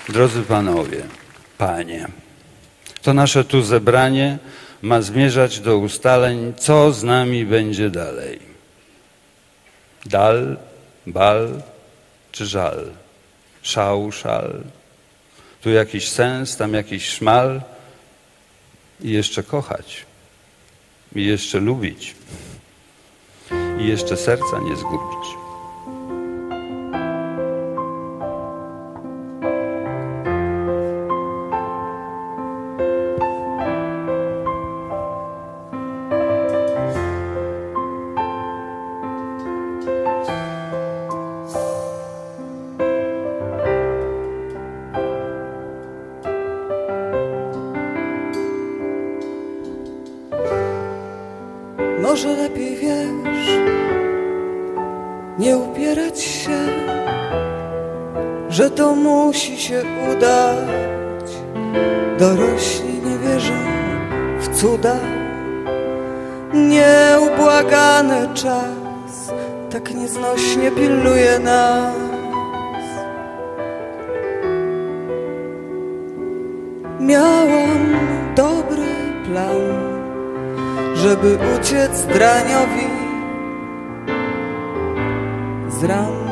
Drodzy panowie, panie, to nasze tu zebranie ma zmierzać do ustaleń, co z nami będzie dalej. Dal, bal czy żal? Szał, szal. Tu jakiś sens, tam jakiś szmal. I jeszcze kochać. I jeszcze lubić. I jeszcze serca nie zgubić. Może lepiej wiesz, nie upierać się, że to musi się udać. Dorośli nie wierzą w cuda, nieubłagany czas tak nieznośnie pilnuje nas. Miałam dobry plan, żeby uciec draniowi z ran.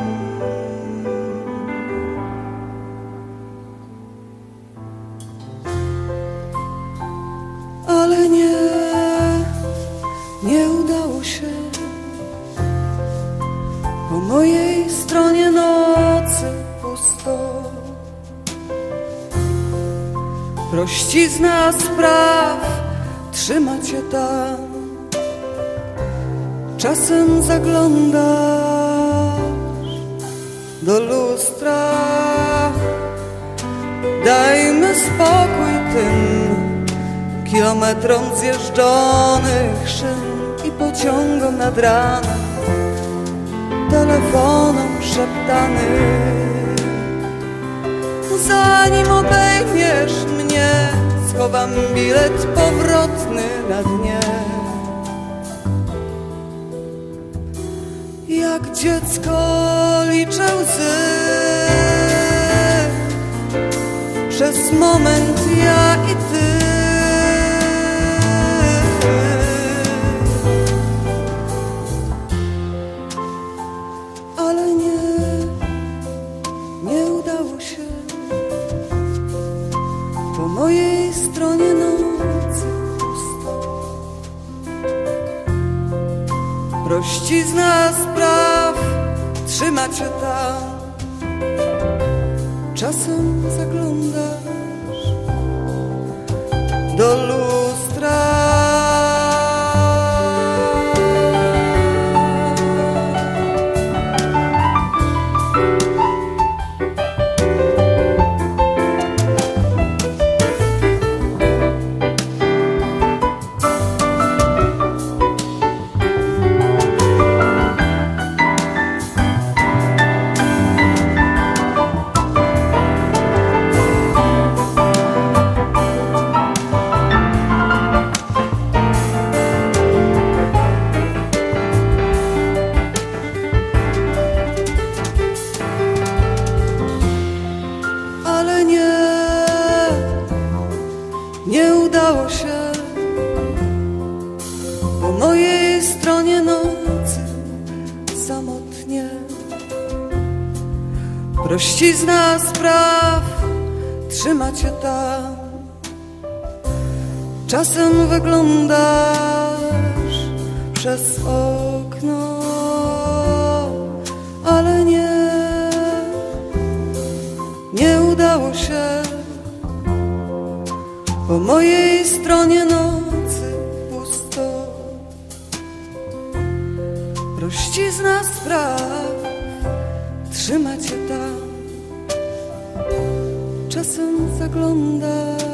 Ale nie udało się. Po mojej stronie nocy pusto. Prościzna spraw trzyma cię tam. Czasem zaglądasz do lustra. Dajmy spokój tym kilometrom zjeżdżonych szyn i pociągom nad ranem, telefonom szeptanym. Zanim obejmiesz mnie, schowam bilet powrotny na dnie. Jak dziecko liczę łzy, przez moment ja i ty. Ale nie udało się. Po mojej stronie nocy pusto. Prościzna spraw trzyma cię tam. Czasem zaglądasz do lustra. Nie udało się. Po mojej stronie nocy samotnie. Prościzna spraw trzyma cię tam. Czasem wyglądasz przez okno, ale nie udało się. Po mojej stronie nocy pusto. Prościzna spraw trzyma cię tam. Czasem zaglądasz